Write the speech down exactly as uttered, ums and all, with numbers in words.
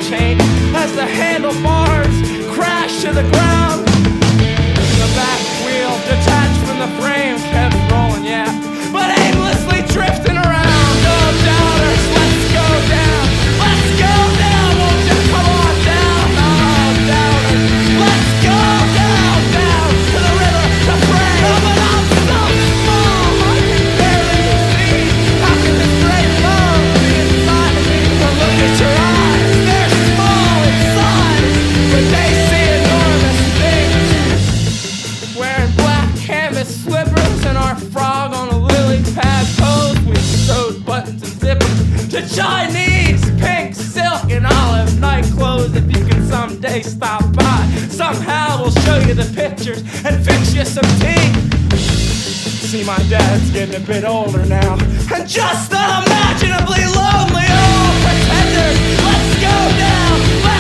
chain as the handlebars crash to the ground. The back wheel, detached from the frame, kept rolling, yeah, but aimlessly drifting around. Oh, doubters, let's go down. Let's go down, won't you come on down? Oh, doubters, let's go down, down to the river to pray. Oh, but I'm so small, I can barely see. How can this great love be inside of me? But look at your eyes, they're small in size, but they see enormous things. Wearing black canvas slippers and our frog on a lily pad pose, we sewed buttons and zippers to Chinese pink silk and olive night clothes. If you can someday stop by, somehow we'll show you the pictures and fix you some tea. See, my dad's getting a bit older now and just unimaginably lonely. Oh, pretenders, let's go down. Let's